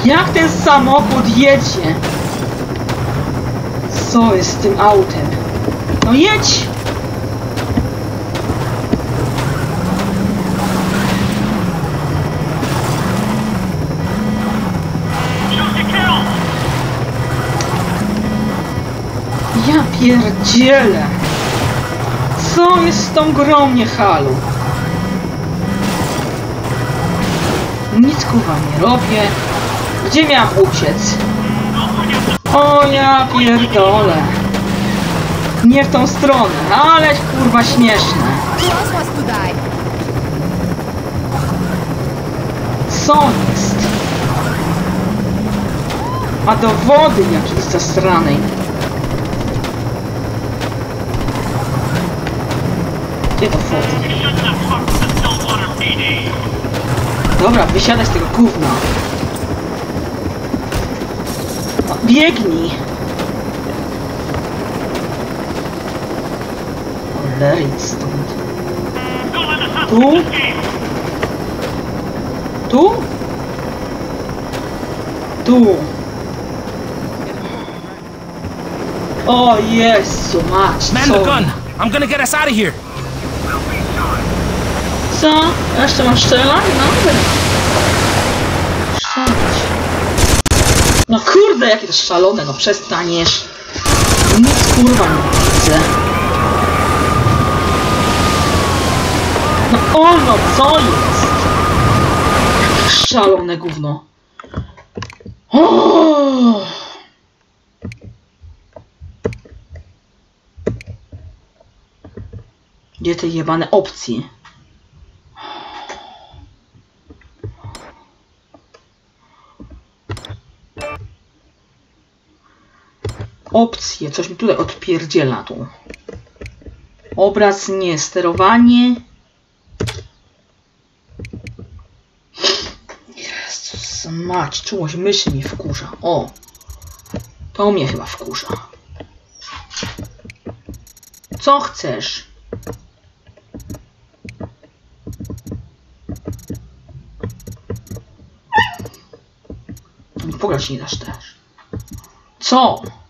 Jak ten samochód jedzie? Co jest z tym autem? No jedź! Ja pierdzielę! Co jest z tą grą, nie halu? Nic kurwa nie robię. Gdzie miałam uciec? O ja pierdolę. Nie w tą stronę, ale kurwa śmieszne. Co jest? A do wody jakiejś zasranej. Gdzie to wody? Dobra, wysiadaj z tego gówna. No, biegnij. Olej stąd. Tu? Tu? Tu. O Jezu, mać, Man the gun! I'm gonna get us out of here! Co? Jeszcze mam strzelać? No dobra. Strzelać. No kurde, jakie to szalone, no przestaniesz. Nic kurwa nie widzę. No ono, co jest? Szalone gówno. O! Gdzie te jebane opcje? Opcje, coś mi tutaj odpierdziela tu. Obraz nie, sterowanie. Jezus mać, czułość myszy mnie wkurza. O, to mnie chyba wkurza. Co chcesz? Pograć nie dasz też. Co?